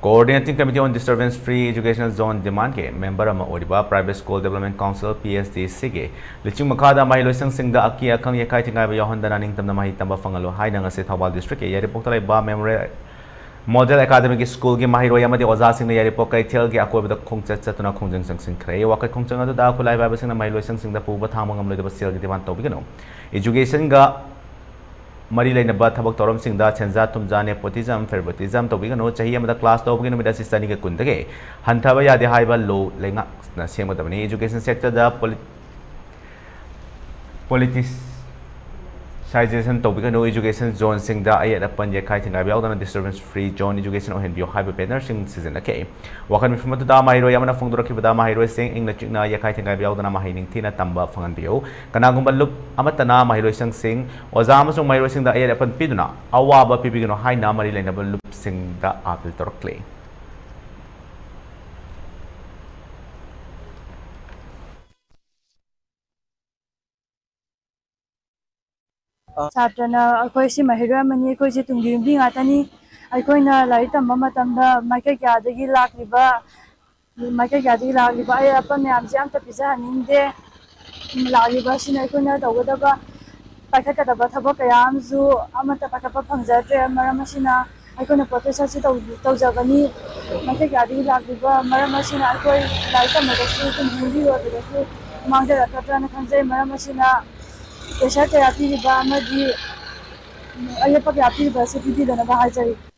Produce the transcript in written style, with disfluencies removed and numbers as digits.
Coordinating Committee on Disturbance Free Educational Zone demand ke member ama oriba Private School Development Council PSD sige liching makada mahai loisang singda aki akang yakai tingai ba yahondana Ningtamna mahei tamba fanghalu haina ngasi Thobal district ke yaripok talai ba memorial Model Academic School ki mahiro yamadi oza singna yaripok kai thel ki akoy bada khongjang chatuna khongjang changsinkhre wakai khongjang adu da khulai ba singna mahai loisang singda puba thamang amloi da sel ki demand tobigano education ga Mari lain nabat habak torom sing da chenza tumja nepotism favoritism to bigano chahi amada class to bigano mida sistani ke kundage hanthaba ya de haiba lo lenga na sema da bani education sector da politicization to bigano education zone sing da ayat apan ye khai thinga biaw da disturbance free zone education ohen bio haiba banner sing season ke wakan mi fumatu da mahiro yamana fungdura ki da mahiro sing ing na chikna ye khai thinga biaw da mahai ning thina tamba fangan bio kana gumba lup amatana mahiro sing oza amasung mahiro sing da ayat apan piduna awaba pibigano haina mari lain na lup sing da apil torkle Satrana akoi si mahira mani akoi si tungding bi ngatani akoi na lai tamba matamda maika kyadagi lakliba ay apa myam si amta pisa haninde lakliba sina akoi na tawgadaba paikakadaba thabak kayam zu amata pakapa phangjatre maramasina akoi na protest si tawjabani maika kyadagi lakliba maramasina akoi lai tamba su tungding bi wadasu mangda rakatra na khanjai maramasina Kesha kaya pili ba amadi ayapak ya pili ba se pili dana ba hajari